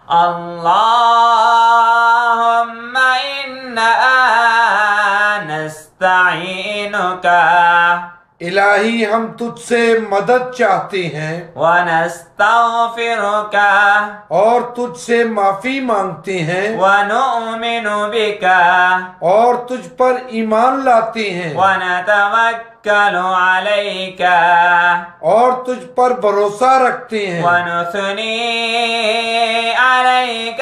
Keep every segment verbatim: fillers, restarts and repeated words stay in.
اللهم إنا نستعينك الہی ہم تجھ سے مدد چاہتے ہیں ونستغفرك اور تجھ سے معافی مانگتے ہیں ونؤمن بك اور تجھ پر ایمان لاتے ہیں ونتوکل عليك اور تجھ پر بھروسہ رکھتے ہیں ونثني عليك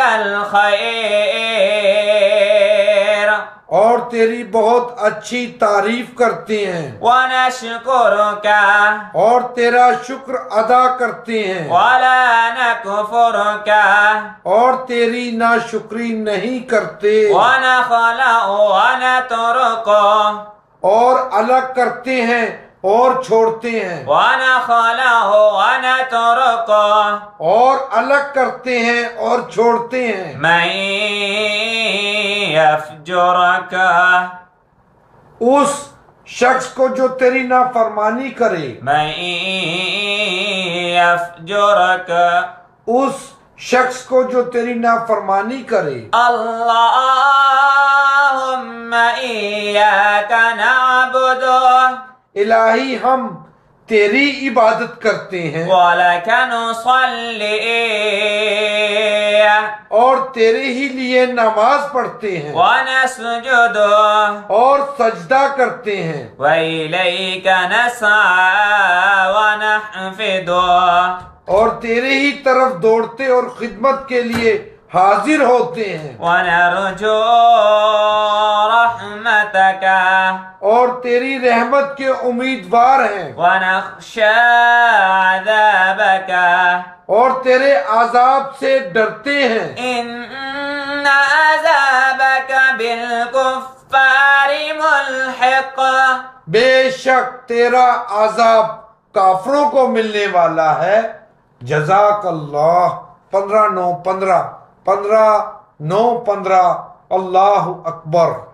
الخير اور تیری بہت اچھی تعریف کرتے ہیں ونشكرك اور تیرا شکر ادا کرتے ہیں ولا نكفرك اور تیری ناشکری نہیں کرتے ونخلع ونترك اور الگ کرتے ہیں اور چھوڑتے ہیں ونخلع ونترك اور الگ کرتے ہیں اور چھوڑتے ہیں من يفجرك اس شخص کو جو تیری نافرمانی کرے من يفجرك اس شخص کو جو تیری نافرمانی کرے اللهم إياك نعبد الہی ہم تیری عبادت کرتے ہیں وَلَكَ نُصَلِّي اور تیرے ہی لیے نماز پڑھتے ہیں وَنَسْجُدُ اور سجدہ کرتے ہیں وَإِلَيْكَ نَسْعَى وَنَحْفِدُ اور تیرے ہی طرف دوڑتے اور خدمت کے لیے حاضر ہوتے ہیں وَنَرْجُو رَحْمَتَكَ اور تیری رحمت کے امیدوار ہیں وَنَخْشَى عَذَابَكَ اور تیرے عذاب سے ڈرتے ہیں إِنَّ عَذَابَكَ بِالْكُفَّارِ مُلْحِقٌ بے شک تیرا عذاب کافروں کو ملنے والا ہے جزاک اللہ پندرہ نو پندرہ پندرہ نو پندرہ اللہ اکبر